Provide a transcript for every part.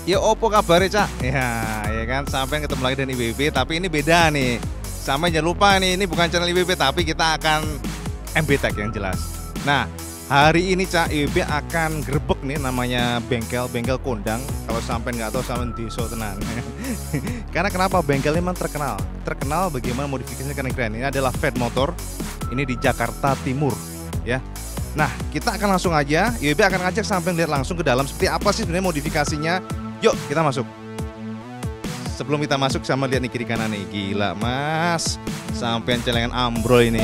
Ya opo kabar Cak? Ya kan sampai ketemu lagi dengan IWB, tapi ini beda nih. Sampai jangan lupa nih, ini bukan channel IWB tapi kita akan MB Tech yang jelas. Nah, hari ini Cak, IWB akan grebek nih namanya bengkel kondang. Kalau sampai nggak tahu sama diso tenan. Karena kenapa bengkel ini memang terkenal bagaimana modifikasinya keren. Ini adalah Fed Motor. Ini di Jakarta Timur, ya. Nah, kita akan langsung aja, IWB akan ngajak sampai lihat langsung ke dalam seperti apa sih sebenarnya modifikasinya. Yuk, kita masuk. Sebelum kita masuk sama lihat nih kiri kanan nih. Gila, Mas. Sampai celengan ambrol ini.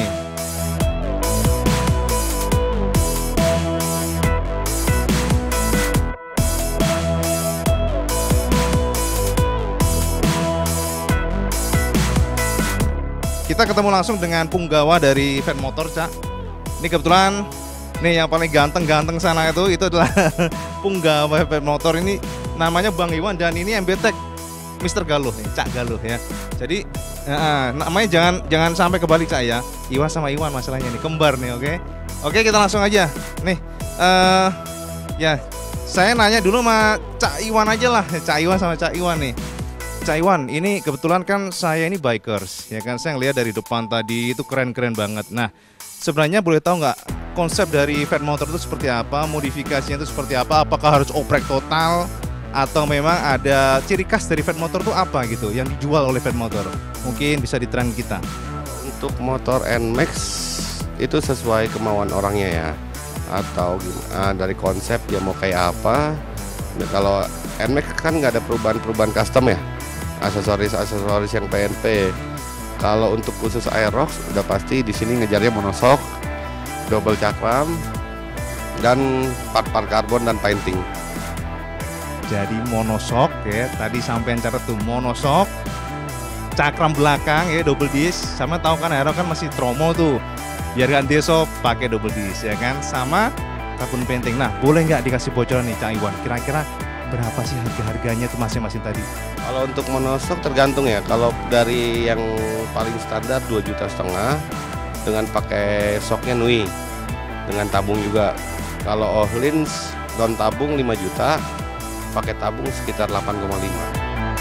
Kita ketemu langsung dengan punggawa dari Fed Motor, Cak. Ini kebetulan nih yang paling ganteng sana itu adalah punggawa Fed Motor ini, namanya Bang Iwan, dan ini MB Tech Mr. Galuh nih, Cak Galuh ya. Jadi namanya jangan sampai kebalik Cak ya. Iwan sama Iwan masalahnya nih, kembar nih, oke. Oke, kita langsung aja. Nih ya, saya nanya dulu sama Cak Iwan aja lah, Cak Iwan sama Cak Iwan nih. Cak Iwan, ini kebetulan kan saya ini bikers, ya kan, saya ngeliat dari depan tadi itu keren-keren banget. Nah, sebenarnya boleh tahu nggak konsep dari Fed Motor itu seperti apa, modifikasinya itu seperti apa, apakah harus oprek total, atau memang ada ciri khas dari Fed Motor itu apa gitu, yang dijual oleh Fed Motor? Mungkin bisa diterangin kita. Untuk motor NMAX itu sesuai kemauan orangnya ya, atau dari konsep dia mau kayak apa. Nah, kalau NMAX kan nggak ada perubahan custom ya, aksesoris yang PNP. Kalau untuk khusus Aerox udah pasti di sini ngejarnya monoshock, double cakram, dan part karbon dan painting. Jadi monoshock ya, tadi sampean catat tuh monoshock, cakram belakang ya double disc, sama tahu kan Aerox kan masih tromo tuh, biar kan deso pakai double disc ya kan, sama karbon painting. Nah, boleh nggak dikasih bocoran nih Cak Iwan, kira-kira berapa sih harganya tuh masing-masing tadi? Kalau untuk monoshock tergantung ya. Kalau dari yang paling standar 2,5 juta dengan pakai shocknya Nui dengan tabung juga. Kalau Ohlins non tabung 5 juta, pakai tabung sekitar 8,5.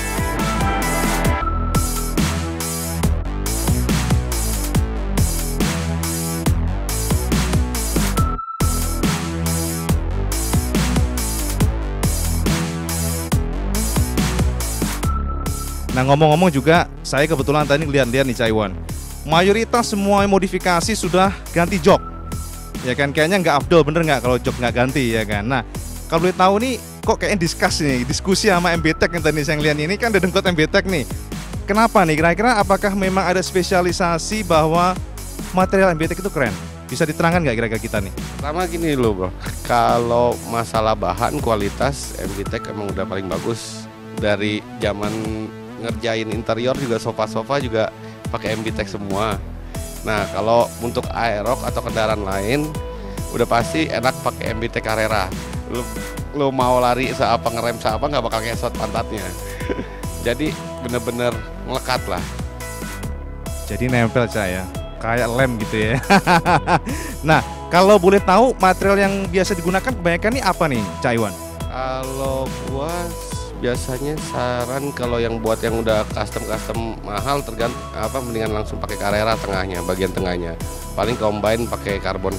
Nah, ngomong-ngomong juga, saya kebetulan tadi lihat-lihat nih Cak Iwan, mayoritas semua modifikasi sudah ganti jok, ya kan? Kayaknya nggak afdol, bener nggak kalau jok nggak ganti, ya kan? Nah, kalau boleh tahu nih, kok kayaknya diskusi sama MB Tech yang tadi saya lihat ini kan ada dengkot MB Tech nih. Kenapa nih? Kira-kira apakah memang ada spesialisasi bahwa material MB Tech itu keren? Bisa diterangkan nggak kira-kira kita nih? Pertama gini loh bro, kalau masalah bahan kualitas MB Tech emang udah paling bagus. Dari zaman ngerjain interior juga, sofa-sofa juga pakai MB Tech semua. Nah, kalau untuk Aerox atau kendaraan lain udah pasti enak pakai MB Tech Carrera. Lu mau lari seapa, ngerem seapa, nggak bakal ngesot pantatnya. Jadi bener-bener melekat lah. Jadi nempel Cak ya, kayak lem gitu ya. Nah, kalau boleh tahu material yang biasa digunakan kebanyakan nih apa nih Cak Iwan? Kalau gua biasanya saran kalau yang buat yang udah custom mahal mendingan langsung pakai Carrera tengahnya, bagian tengahnya. Paling combine pakai karbon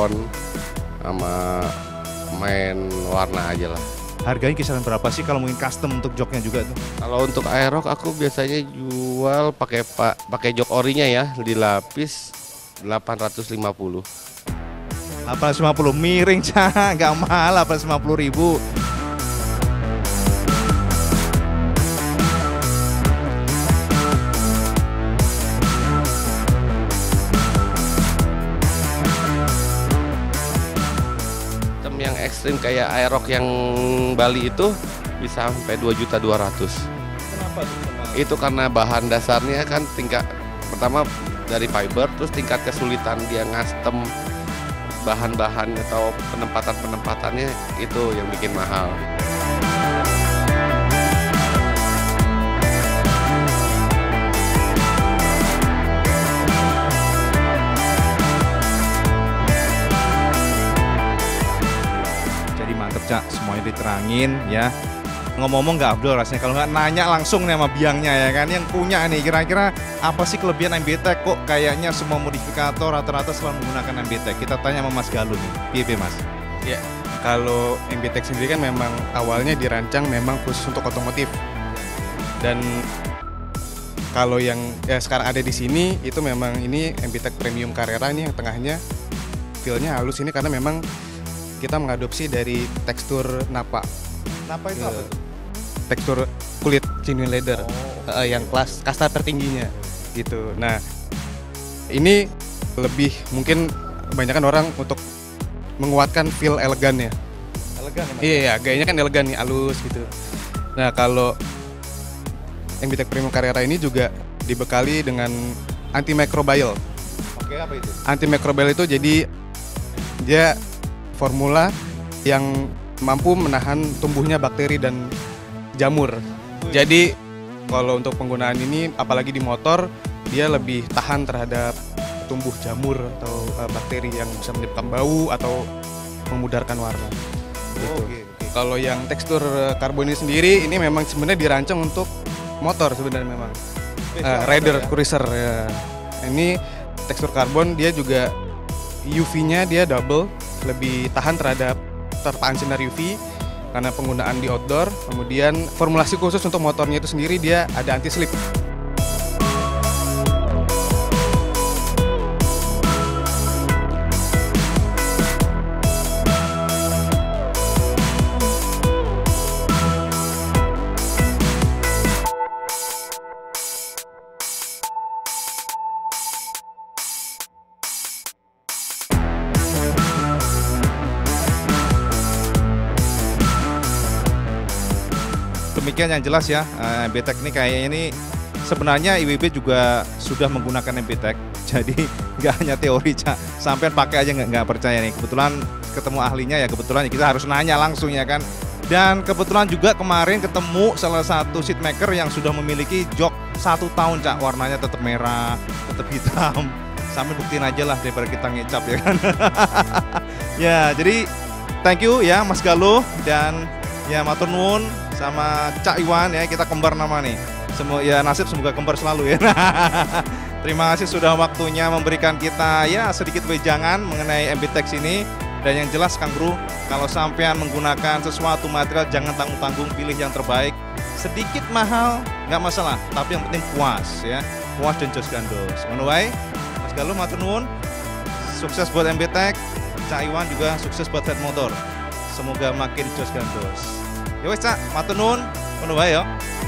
sama main warna aja lah. Harganya kisaran berapa sih kalau mungkin custom untuk joknya juga tuh? Kalau untuk Aerox aku biasanya jual pakai jok orinya ya, dilapis 850. 850 miring Cak, nggak mahal, 850.000. Yang ekstrim kayak Aerox yang Bali itu bisa sampai 2,2 juta. Kenapa tuh? Itu karena bahan dasarnya kan tingkat pertama dari fiber, terus tingkat kesulitan dia ngastem bahan-bahan atau penempatannya itu yang bikin mahal. Cak, semuanya diterangin ya. ngomong-ngomong nggak Abdul rasanya kalau nggak nanya langsung nih sama biangnya ya kan, yang punya nih kira-kira apa sih kelebihan MBTEK kok kayaknya semua modifikator rata-rata selalu menggunakan MBTEK. Kita tanya sama Mas Galuh nih, piye Mas? Ya, kalau MBTEK sendiri kan memang awalnya dirancang memang khusus untuk otomotif. Dan kalau yang sekarang ada di sini itu memang ini MBTEK Premium Carrera ini yang tengahnya feel-nya halus ini karena memang kita mengadopsi dari tekstur napa. Napa itu apa tuh? Tekstur kulit genuine leather yang kelas kasta tertingginya gitu. Nah, ini lebih mungkin kebanyakan orang untuk menguatkan feel elegannya. Elegan ya Mas? Iya, gayanya kan elegan nih, halus gitu. Nah, kalau MBTEK Premium Carrera ini juga dibekali dengan antimicrobial. Oke, apa itu? Antimicrobial itu jadi dia formula yang mampu menahan tumbuhnya bakteri dan jamur. Jadi kalau untuk penggunaan ini apalagi di motor dia lebih tahan terhadap tumbuh jamur atau bakteri yang bisa menyebabkan bau atau memudarkan warna. Gitu. Oke. Kalau yang tekstur karbon ini sendiri ini memang sebenarnya dirancang untuk motor sebenarnya memang. Rider cruiser ya. Ini tekstur karbon dia juga UV-nya dia double, lebih tahan terhadap terpaan sinar UV karena penggunaan di outdoor. Kemudian formulasi khusus untuk motornya itu sendiri dia ada anti slip. Demikian yang jelas ya, MBTEK ini kayaknya ini sebenarnya IWB juga sudah menggunakan MBTEK, jadi nggak hanya teori Cak, sampai pakai aja nggak percaya nih. Kebetulan ketemu ahlinya ya, kebetulan kita harus nanya langsung ya kan. Dan kebetulan juga kemarin ketemu salah satu seatmaker yang sudah memiliki jok 1 tahun Cak, warnanya tetap merah, tetap hitam. Sampai buktiin aja lah daripada kita ngecap ya kan. Ya jadi thank you ya Mas Galuh dan ya matur nuwun sama Cak Iwan ya, kita kembar nama nih. Ya nasib semoga kembar selalu ya. Terima kasih sudah waktunya memberikan kita ya sedikit wejangan mengenai MBTEK ini. Dan yang jelas Kang Bro, kalau sampean menggunakan sesuatu material jangan tanggung-tanggung, pilih yang terbaik. Sedikit mahal nggak masalah, tapi yang penting puas ya. Puas dan jos gandos. Ngono wae. Mas Galuh matur nuwun. Sukses buat MBTEK. Cak Iwan juga sukses buat Fed Motor. Semoga makin jos gandos. Ya wes Cak, matur nuwun. Ngono wae ya.